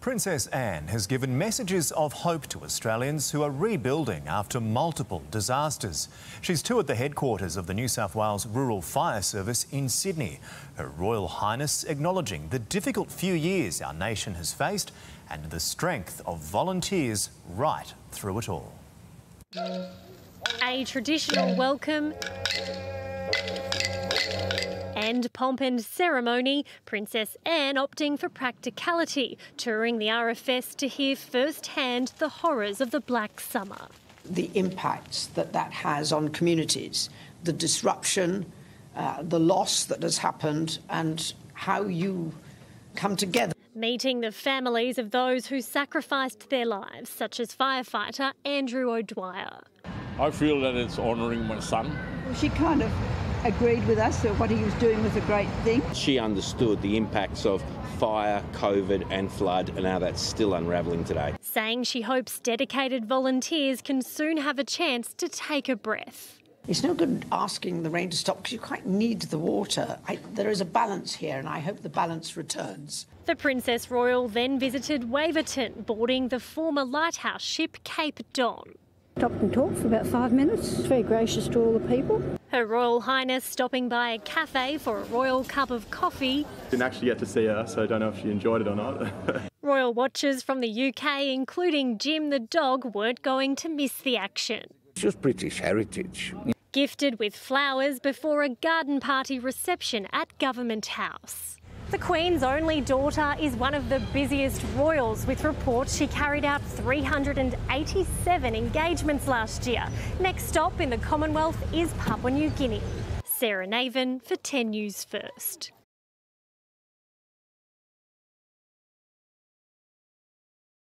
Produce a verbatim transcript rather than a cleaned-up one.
Princess Anne has given messages of hope to Australians who are rebuilding after multiple disasters. She's toured the headquarters of the New South Wales Rural Fire Service in Sydney. Her Royal Highness acknowledging the difficult few years our nation has faced and the strength of volunteers right through it all. A traditional welcome and pomp and ceremony, Princess Anne opting for practicality, touring the R F S to hear firsthand the horrors of the Black Summer. The impacts that that has on communities, the disruption, uh, the loss that has happened and how you come together. Meeting the families of those who sacrificed their lives, such as firefighter Andrew O'Dwyer. I feel that it's honouring my son. Well, she kind of agreed with us that what he was doing was a great thing. She understood the impacts of fire, COVID and flood and how that's still unravelling today. Saying she hopes dedicated volunteers can soon have a chance to take a breath. It's no good asking the rain to stop because you quite need the water. I, there is a balance here and I hope the balance returns. The Princess Royal then visited Waverton, boarding the former lighthouse ship Cape Don. Stopped and talked for about five minutes. Very gracious to all the people. Her Royal Highness stopping by a cafe for a royal cup of coffee. Didn't actually get to see her, so I don't know if she enjoyed it or not. Royal watchers from the U K, including Jim the dog, weren't going to miss the action. It's just British heritage. Gifted with flowers before a garden party reception at Government House. The Queen's only daughter is one of the busiest royals, with reports she carried out three hundred eighty-seven engagements last year. Next stop in the Commonwealth is Papua New Guinea. Sarah Naven for ten News First.